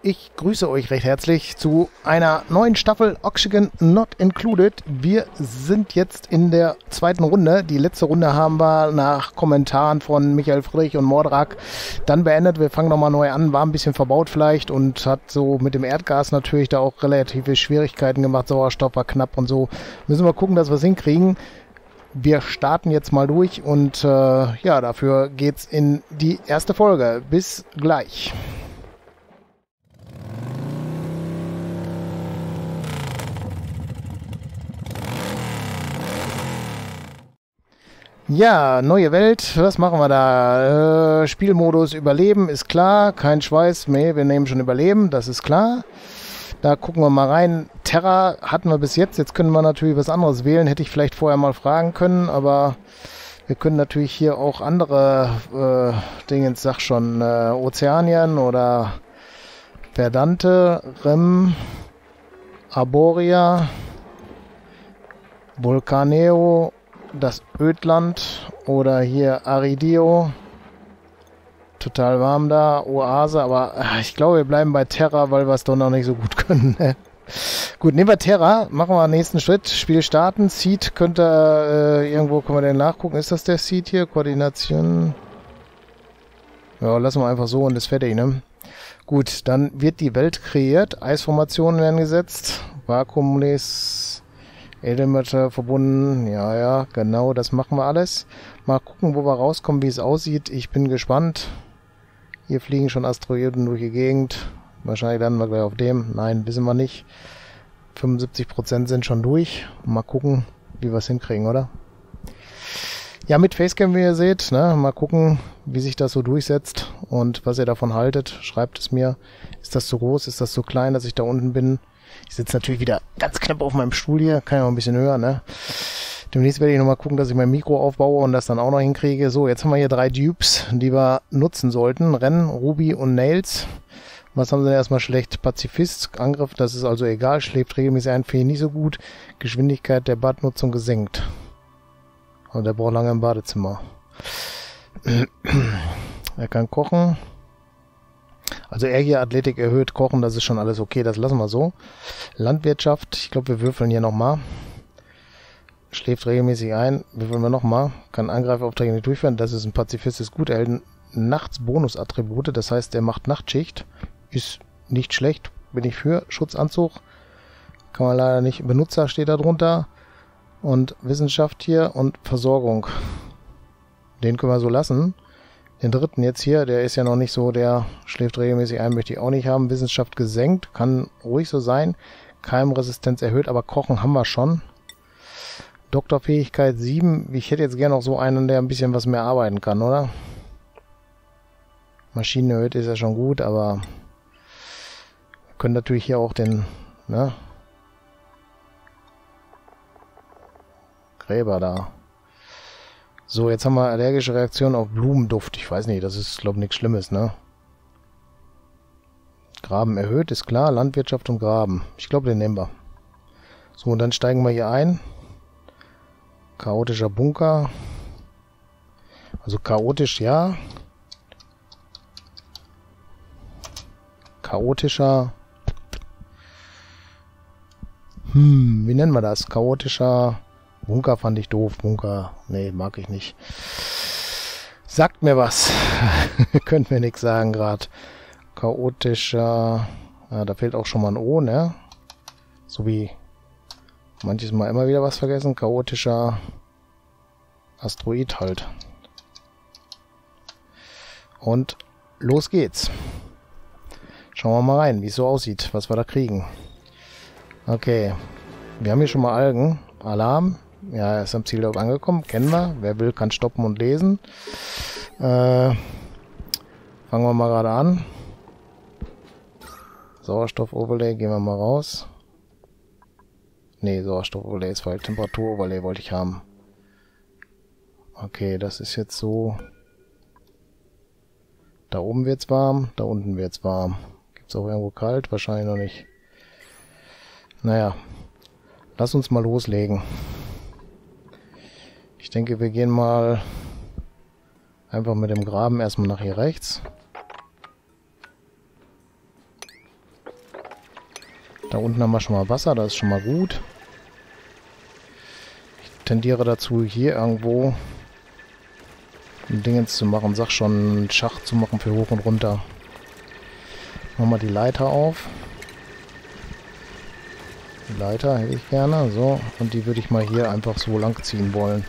Ich grüße euch recht herzlich zu einer neuen Staffel Oxygen Not Included. Wir sind jetzt in der zweiten Runde. Die letzte Runde haben wir nach Kommentaren von Michael Friedrich und Mordrak dann beendet. Wir fangen nochmal neu an, war ein bisschen verbaut vielleicht und hat so mit dem Erdgas natürlich da auch relative Schwierigkeiten gemacht. Sauerstoff war knapp und so. Müssen wir gucken, dass wir es hinkriegen. Wir starten jetzt mal durch und ja, dafür geht's in die erste Folge. Bis gleich. Ja, neue Welt, was machen wir da? Spielmodus Überleben ist klar, kein Schweiß, nee, wir nehmen schon Überleben, das ist klar. Da gucken wir mal rein. Terra hatten wir bis jetzt können wir natürlich was anderes wählen, hätte ich vielleicht vorher mal fragen können, aber wir können natürlich hier auch andere Dinge, ich sag schon, Ozeanien oder Verdante, Rem, Arboria, Vulcaneo, das Ödland oder hier Aridio. Total warm da, Oase, aber ich glaube, wir bleiben bei Terra, weil wir es doch noch nicht so gut können. Gut, nehmen wir Terra, machen wir den nächsten Schritt, Spiel starten, Seed könnte irgendwo, können wir den nachgucken, ist das der Seed hier? Koordination. Ja, lassen wir einfach so und ist fertig, ne? Gut, dann wird die Welt kreiert, Eisformationen werden gesetzt, Vakuumles, Edelmetalle verbunden, ja, genau, das machen wir alles. Mal gucken, wo wir rauskommen, wie es aussieht. Ich bin gespannt. Hier fliegen schon Asteroiden durch die Gegend. Wahrscheinlich landen wir gleich auf dem. Nein, wissen wir nicht. 75% sind schon durch. Mal gucken, wie wir es hinkriegen, oder? Ja, mit Facecam, wie ihr seht, ne? Mal gucken, wie sich das so durchsetzt und was ihr davon haltet. Schreibt es mir. Ist das zu groß? Ist das zu klein, dass ich da unten bin? Ich sitze natürlich wieder ganz knapp auf meinem Stuhl hier. Kann ja auch ein bisschen höher, ne? Demnächst werde ich nochmal gucken, dass ich mein Mikro aufbaue und das dann auch noch hinkriege. So, jetzt haben wir hier 3 Dupes, die wir nutzen sollten. Ren, Ruby und Nails. Was haben sie denn erstmal schlecht? Pazifist, Angriff, das ist also egal. Schläft regelmäßig ein, finde ich nicht so gut. Geschwindigkeit der Badnutzung gesenkt. Also der braucht lange im Badezimmer. Er kann kochen. Also er hier Athletik erhöht, Kochen, das ist schon alles okay, das lassen wir so. Landwirtschaft, ich glaube, wir würfeln hier nochmal. Schläft regelmäßig ein, würfeln wir nochmal. Kann Angreifaufträge nicht durchführen, das ist ein Pazifist, ist gut. Er hält nachts Bonusattribute, das heißt, er macht Nachtschicht. Ist nicht schlecht, bin ich für. Schutzanzug, kann man leider nicht. Benutzer steht da drunter. Und Wissenschaft hier und Versorgung. Den können wir so lassen. Den dritten jetzt hier, der ist ja noch nicht so, der schläft regelmäßig ein, möchte ich auch nicht haben. Wissenschaft gesenkt, kann ruhig so sein. Keimresistenz erhöht, aber Kochen haben wir schon. Doktorfähigkeit 7. Ich hätte jetzt gerne noch so einen, der ein bisschen was mehr arbeiten kann, oder? Maschinen erhöht ist ja schon gut, aber wir können natürlich hier auch den, ne? Gräber da. So, jetzt haben wir allergische Reaktion auf Blumenduft. Ich weiß nicht, das ist, glaube ich, nichts Schlimmes, ne? Graben erhöht, ist klar. Landwirtschaft und Graben. Ich glaube, den nehmen wir. So, und dann steigen wir hier ein. Chaotischer Bunker. Also chaotisch, ja. Chaotischer. Wie nennen wir das? Chaotischer Bunker fand ich doof. Bunker, nee, mag ich nicht. Sagt mir was. Könnt mir nichts sagen gerade. Chaotischer. Ja, da fehlt auch schon mal ein O, ne? So wie manches Mal immer wieder was vergessen. Chaotischer Asteroid halt. Und los geht's. Schauen wir mal rein, wie es so aussieht, was wir da kriegen. Okay. Wir haben hier schon mal Algen. Alarm. Ja, er ist am Ziel angekommen. Kennen wir. Wer will, kann stoppen und lesen. Fangen wir mal gerade an. Sauerstoff-Overlay. Gehen wir mal raus. Ne, Sauerstoff-Overlay ist falsch. Temperatur-Overlay wollte ich haben. Okay, das ist jetzt so. Da oben wird's warm. Da unten wird's warm. Gibt's auch irgendwo kalt? Wahrscheinlich noch nicht. Naja. Lass uns mal loslegen. Ich denke, wir gehen mal einfach mit dem Graben erstmal nach hier rechts. Da unten haben wir schon mal Wasser, das ist schon mal gut. Ich tendiere dazu, hier irgendwo ein Dingens zu machen. Sag schon, einen Schacht zu machen für hoch und runter. Machen wir die Leiter auf. Die Leiter hätte ich gerne, so. Und die würde ich mal hier einfach so lang ziehen wollen.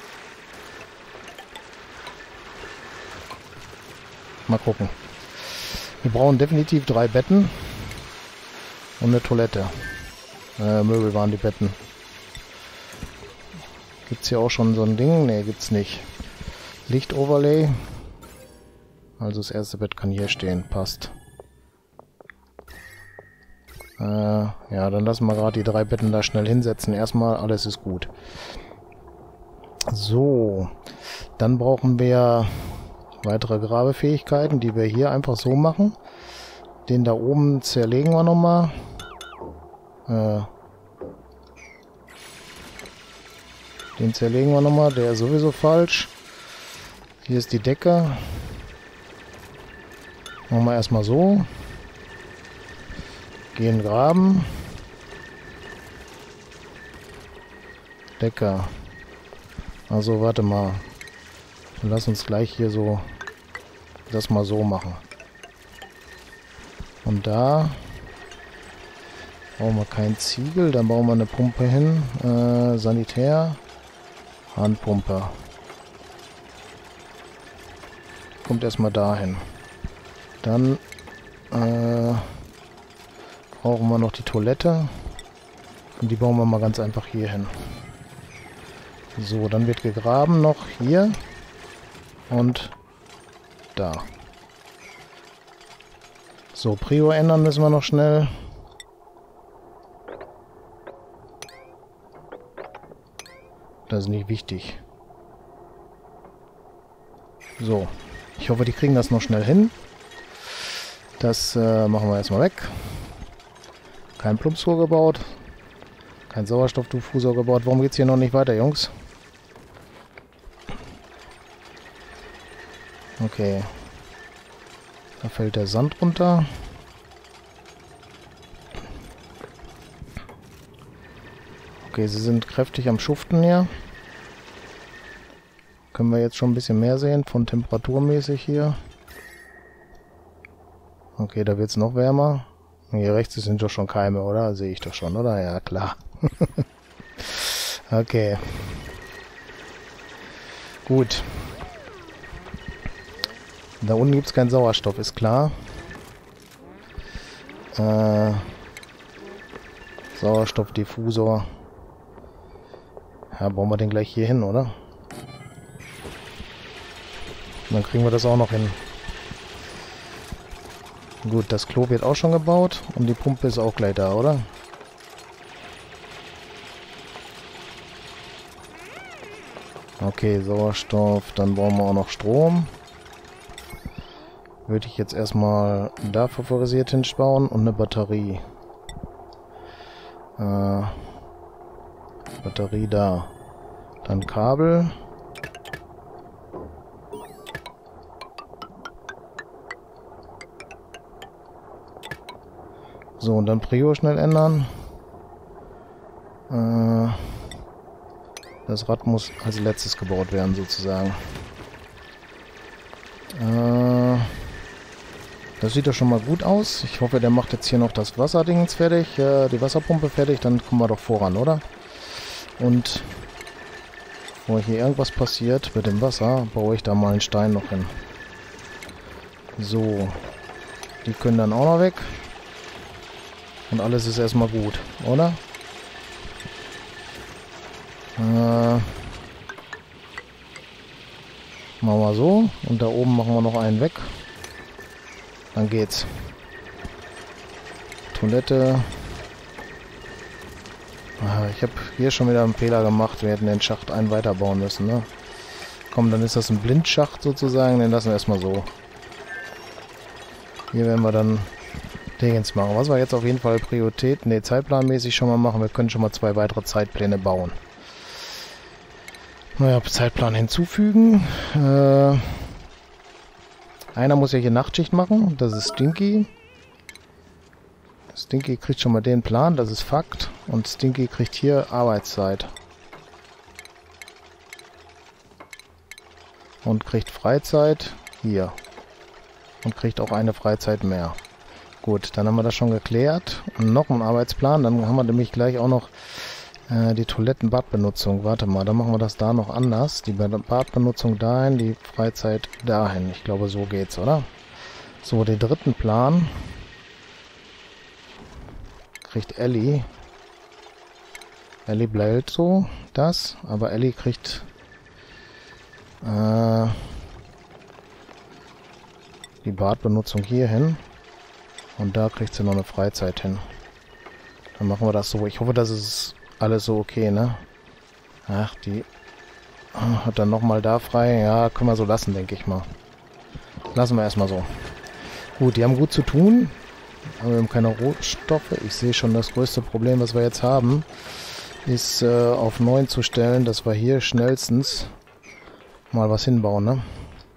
Mal gucken. Wir brauchen definitiv 3 Betten. Und eine Toilette. Möbel waren die Betten. Gibt's hier auch schon so ein Ding? Ne, gibt's nicht. Licht-Overlay. Also das erste Bett kann hier stehen. Passt. Ja, dann lassen wir gerade die 3 Betten da schnell hinsetzen. Erstmal, alles ist gut. So. Dann brauchen wir weitere Grabefähigkeiten, die wir hier einfach so machen. Den da oben zerlegen wir nochmal. Den zerlegen wir nochmal. Der ist sowieso falsch. Hier ist die Decke. Machen wir erstmal so. Gehen graben. Decke. Also warte mal. Lass uns gleich hier so das mal so machen. Und da brauchen wir keinen Ziegel, dann bauen wir eine Pumpe hin. Sanitär. Handpumpe. Kommt erstmal dahin. Dann brauchen wir noch die Toilette. Und die bauen wir mal ganz einfach hier hin. So, dann wird gegraben noch hier. Und da. So, Prio ändern müssen wir noch schnell. Das ist nicht wichtig. So. Ich hoffe, die kriegen das noch schnell hin. Das machen wir erstmal weg. Kein Plumpsrohr gebaut. Kein Sauerstoffdifusor gebaut. Warum geht's hier noch nicht weiter, Jungs? Okay. Da fällt der Sand runter. Okay, sie sind kräftig am Schuften hier. Können wir jetzt schon ein bisschen mehr sehen, von temperaturmäßig hier. Okay, da wird es noch wärmer. Hier rechts sind doch schon Keime, oder? Sehe ich doch schon, oder? Ja, klar. Okay. Gut. Da unten gibt es keinen Sauerstoff, ist klar. Sauerstoffdiffusor. Ja, bauen wir den gleich hier hin, oder? Dann kriegen wir das auch noch hin. Gut, das Klo wird auch schon gebaut. Und die Pumpe ist auch gleich da, oder? Okay, Sauerstoff. Dann brauchen wir auch noch Strom. Würde ich jetzt erstmal da favorisiert hinbauen und eine Batterie. Batterie da. Dann Kabel. So, und dann Prio schnell ändern. Das Rad muss als letztes gebaut werden, sozusagen. Das sieht doch schon mal gut aus. Ich hoffe, der macht jetzt hier noch das Wasserdingens fertig, die Wasserpumpe fertig, dann kommen wir doch voran, oder? Und bevor hier irgendwas passiert mit dem Wasser, baue ich da mal einen Stein noch hin. So, die können dann auch noch weg. Und alles ist erstmal gut, oder? Machen wir so. Und da oben machen wir noch einen weg. Dann geht's. Toilette. Ich habe hier schon wieder einen Fehler gemacht. Wir hätten den Schacht einen weiterbauen müssen, ne? Komm, dann ist das ein Blindschacht sozusagen. Den lassen wir erstmal so. Hier werden wir dann Dingens machen. Was wir jetzt auf jeden Fall Priorität, ne, zeitplanmäßig schon mal machen. Wir können schon mal 2 weitere Zeitpläne bauen. Naja, Zeitplan hinzufügen. Einer muss ja hier Nachtschicht machen. Das ist Stinky. Stinky kriegt schon mal den Plan, das ist Fakt. Und Stinky kriegt hier Arbeitszeit. Und kriegt Freizeit hier. Und kriegt auch eine Freizeit mehr. Gut, dann haben wir das schon geklärt. Und noch ein Arbeitsplan. Dann haben wir nämlich gleich auch noch die Toiletten-Badbenutzung. Warte mal, dann machen wir das da noch anders. Die Badbenutzung dahin, die Freizeit dahin. Ich glaube, so geht's, oder? So, den dritten Plan kriegt Ellie. Ellie bleibt so, das. Aber Ellie kriegt die Badbenutzung hier hin. Und da kriegt sie noch eine Freizeit hin. Dann machen wir das so. Ich hoffe, das ist alles so okay, ne? Ach, die hat dann nochmal da frei. Ja, können wir so lassen, denke ich mal. Lassen wir erstmal so. Gut, die haben gut zu tun. Aber wir haben keine Rohstoffe. Ich sehe schon, das größte Problem, was wir jetzt haben, ist auf 9 zu stellen, dass wir hier schnellstens mal was hinbauen, ne?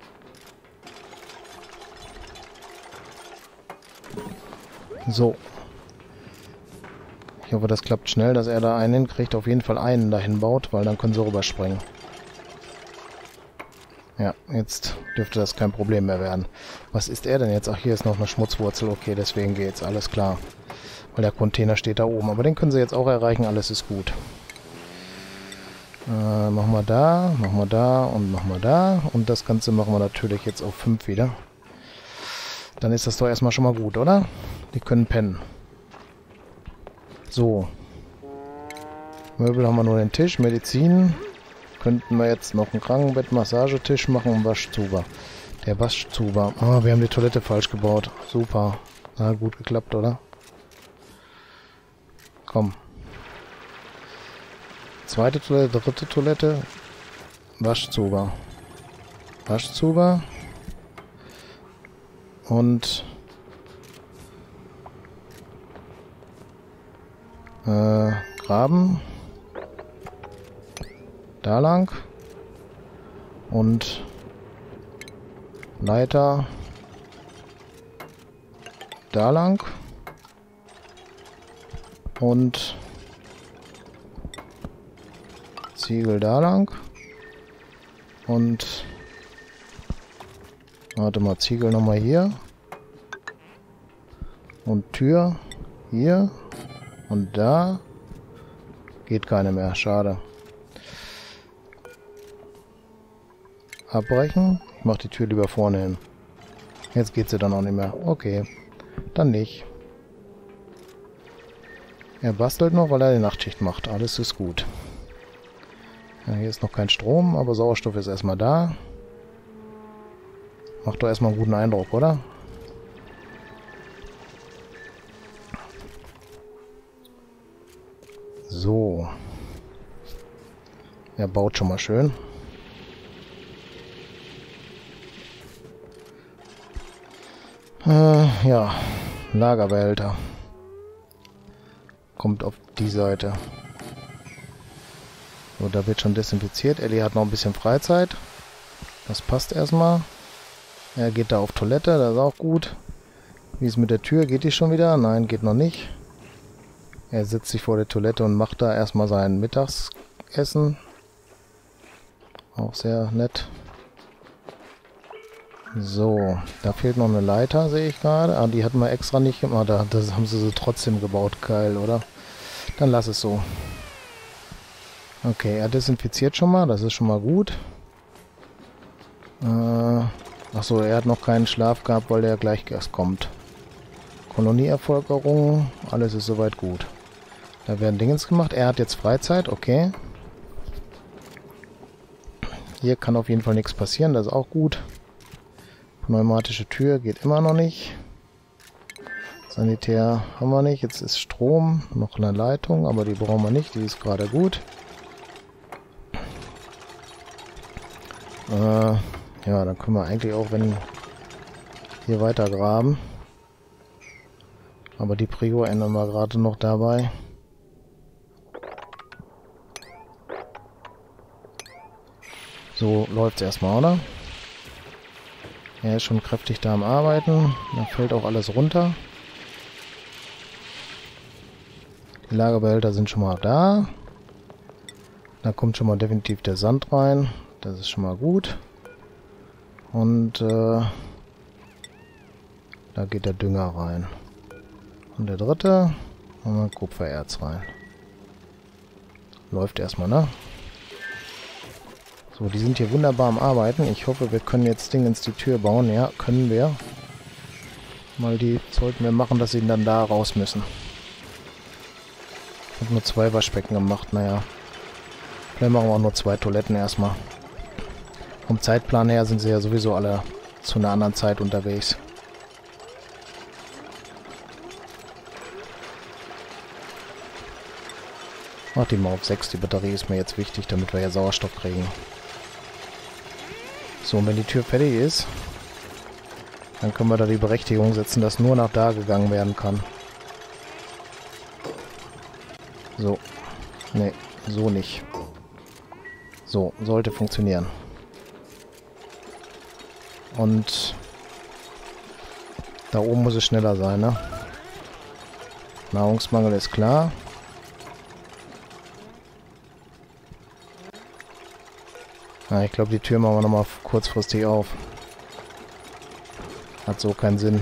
So. Ich hoffe, das klappt schnell, dass er da einen hinkriegt. Auf jeden Fall einen dahin baut, weil dann können sie rüberspringen. Ja, jetzt dürfte das kein Problem mehr werden. Was ist er denn jetzt? Ach, hier ist noch eine Schmutzwurzel. Okay, deswegen geht's. Alles klar. Weil der Container steht da oben. Aber den können sie jetzt auch erreichen. Alles ist gut. Machen wir da und machen wir da. Und das Ganze machen wir natürlich jetzt auf 5 wieder. Dann ist das doch erstmal schon mal gut, oder? Die können pennen. So. Möbel haben wir nur den Tisch. Medizin. Könnten wir jetzt noch einen Krankenbett, Massagetisch machen und Waschzuber. Der Waschzuber. Ah, wir haben die Toilette falsch gebaut. Super. Na, gut geklappt, oder? Komm. Zweite Toilette, dritte Toilette. Waschzuber. Waschzuber. Und Graben. Da lang. Und Leiter. Da lang. Und Ziegel da lang. Und warte mal, Ziegel nochmal hier. Und Tür hier. Und da geht keine mehr. Schade. Abbrechen. Ich mache die Tür lieber vorne hin. Jetzt geht sie dann auch nicht mehr. Okay. Dann nicht. Er bastelt noch, weil er die Nachtschicht macht. Alles ist gut. Ja, hier ist noch kein Strom, aber Sauerstoff ist erstmal da. Macht doch erstmal einen guten Eindruck, oder? So. Er baut schon mal schön. Ja. Lagerbehälter. Kommt auf die Seite. So, da wird schon desinfiziert. Ellie hat noch ein bisschen Freizeit. Das passt erstmal. Er geht da auf Toilette, das ist auch gut. Wie ist mit der Tür? Geht die schon wieder? Nein, geht noch nicht. Er setzt sich vor der Toilette und macht da erstmal sein Mittagessen. Auch sehr nett. So, da fehlt noch eine Leiter, sehe ich gerade. Ah, die hatten wir extra nicht gemacht. Das haben sie trotzdem gebaut. Geil, oder? Dann lass es so. Okay, er desinfiziert schon mal. Das ist schon mal gut. Achso, er hat noch keinen Schlaf gehabt, weil der gleich erst kommt. Kolonieerfolgerung. Alles ist soweit gut. Da werden Dingens gemacht. Er hat jetzt Freizeit. Okay. Hier kann auf jeden Fall nichts passieren. Das ist auch gut. Pneumatische Tür geht immer noch nicht. Sanitär haben wir nicht. Jetzt ist Strom. Noch eine Leitung, aber die brauchen wir nicht. Die ist gerade gut. Ja, dann können wir eigentlich auch, wenn hier weiter graben. Aber die Prio ändern wir gerade noch dabei. So läuft es erstmal, oder? Er ist schon kräftig da am Arbeiten. Da fällt auch alles runter. Die Lagerbehälter sind schon mal da. Da kommt schon mal definitiv der Sand rein. Das ist schon mal gut. Und da geht der Dünger rein. Und der dritte, machen wir Kupfererz rein. Läuft erstmal, ne? So, die sind hier wunderbar am Arbeiten. Ich hoffe, wir können jetzt Dingens die Tür bauen. Ja, können wir. Mal die sollten wir machen, dass sie dann da raus müssen. Ich habe nur 2 Waschbecken gemacht, naja. Vielleicht machen wir auch nur 2 Toiletten erstmal. Vom Zeitplan her sind sie ja sowieso alle zu einer anderen Zeit unterwegs. Mach die mal auf 6. Die Batterie ist mir jetzt wichtig, damit wir ja Sauerstoff kriegen. So, und wenn die Tür fertig ist, dann können wir da die Berechtigung setzen, dass nur nach da gegangen werden kann. So. Ne, so nicht. So, sollte funktionieren. Und da oben muss es schneller sein, ne? Nahrungsmangel ist klar. Ja, ich glaube, die Tür machen wir nochmal kurzfristig auf. Hat so keinen Sinn.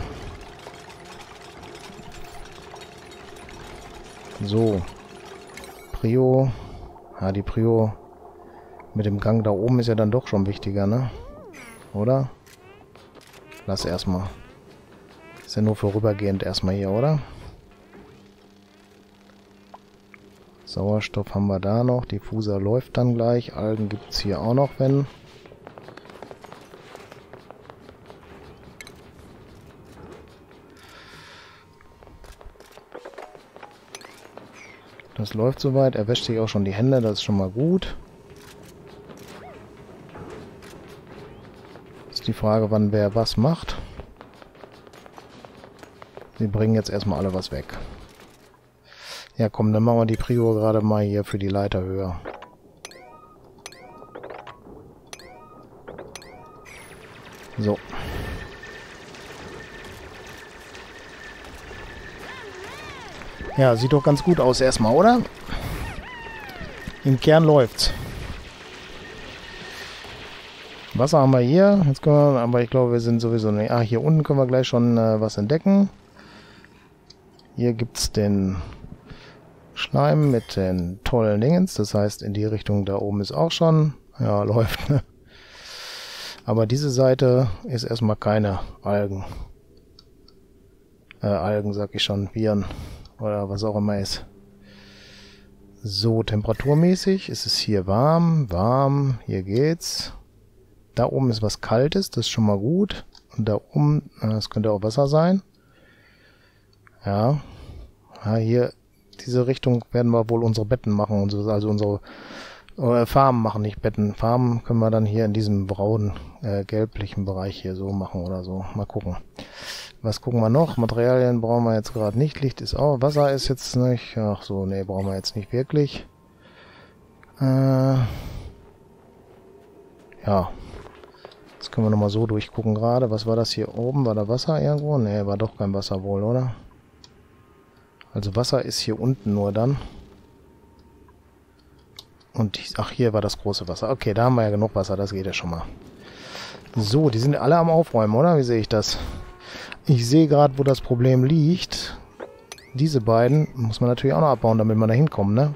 So. Prio. Ja, die Prio mit dem Gang da oben ist ja dann doch schon wichtiger, ne? Oder? Lass erstmal. Ist ja nur vorübergehend erstmal hier, oder? Sauerstoff haben wir da noch. Diffuser läuft dann gleich. Algen gibt es hier auch noch, wenn. Das läuft soweit. Er wäscht sich auch schon die Hände. Das ist schon mal gut. Ist die Frage, wann wer was macht. Sie bringen jetzt erstmal alle was weg. Ja, komm, dann machen wir die Prio gerade mal hier für die Leiter höher. So. Ja, sieht doch ganz gut aus erstmal, oder? Im Kern läuft's. Wasser haben wir hier. Jetzt können wir, aber ich glaube, wir sind sowieso nicht. Ah, hier unten können wir gleich schon was entdecken. Hier gibt's den Schleim mit den tollen Dingens. Das heißt, in die Richtung da oben ist auch schon. Ja, läuft, ne? Aber diese Seite ist erstmal keine Algen. Algen, sag ich schon. Viren. Oder was auch immer ist. So, temperaturmäßig ist es hier warm. Warm. Hier geht's. Da oben ist was Kaltes. Das ist schon mal gut. Und da oben, das könnte auch Wasser sein. Ja. Ja, hier, diese Richtung werden wir wohl unsere Betten machen. Also unsere Farben machen, nicht Betten. Farben können wir dann hier in diesem braunen, gelblichen Bereich hier so machen oder so. Mal gucken. Was gucken wir noch? Materialien brauchen wir jetzt gerade nicht. Licht ist auch. Wasser ist jetzt nicht. Ach so, nee, brauchen wir jetzt nicht wirklich. Ja. Jetzt können wir nochmal so durchgucken gerade. Was war das hier oben? War da Wasser irgendwo? Nee, war doch kein Wasser wohl, oder? Also Wasser ist hier unten nur dann. Und ach, hier war das große Wasser. Okay, da haben wir ja genug Wasser. Das geht ja schon mal. So, die sind alle am Aufräumen, oder? Wie sehe ich das? Ich sehe gerade, wo das Problem liegt. Diese beiden muss man natürlich auch noch abbauen, damit man da hinkommt, ne?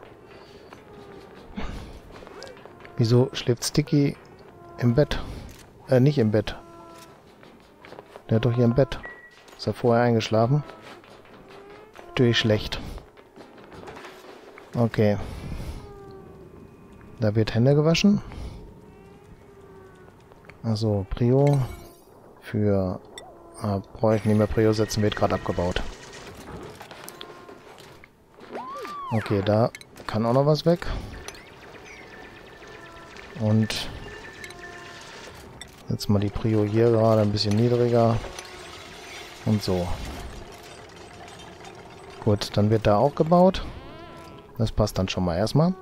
Wieso schläft Sticky im Bett? Nicht im Bett. Der hat doch hier im Bett. Ist er vorher eingeschlafen? Natürlich schlecht. Okay. Da wird Hände gewaschen. Also Prio für... brauche ich nicht mehr Prio setzen, wird gerade abgebaut. Okay, da kann auch noch was weg. Und jetzt mal die Prio hier gerade ein bisschen niedriger. Und so. Gut, dann wird da auch gebaut. Das passt dann schon mal erstmal.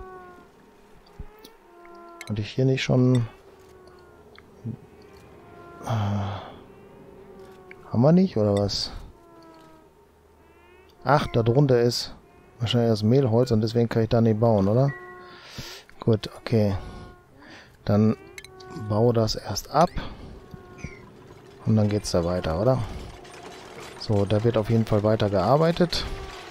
Und ich hier nicht schon... haben wir nicht, oder was? Ach, da drunter ist... Wahrscheinlich das Mehlholz und deswegen kann ich da nicht bauen, oder? Gut, okay. Dann baue das erst ab. Und dann geht's da weiter, oder? So, da wird auf jeden Fall weiter gearbeitet.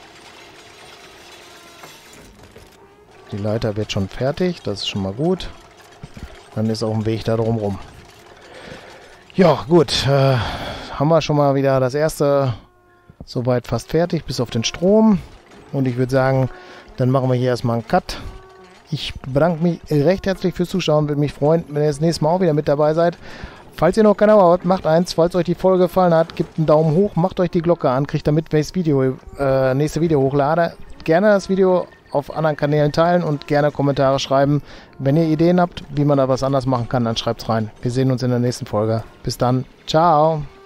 Die Leiter wird schon fertig, das ist schon mal gut. Dann ist auch ein Weg da drum rum. Ja, gut. Haben wir schon mal wieder das erste soweit fast fertig, bis auf den Strom. Und ich würde sagen, dann machen wir hier erstmal einen Cut. Ich bedanke mich recht herzlich fürs Zuschauen. Würde mich freuen, wenn ihr das nächste Mal auch wieder mit dabei seid. Falls ihr noch kein Abo habt, macht eins. Falls euch die Folge gefallen hat, gebt einen Daumen hoch, macht euch die Glocke an, kriegt damit, wenn ich das nächste Video hochlade. Gerne das Video auf anderen Kanälen teilen und gerne Kommentare schreiben. Wenn ihr Ideen habt, wie man da was anders machen kann, dann schreibt's rein. Wir sehen uns in der nächsten Folge. Bis dann. Ciao.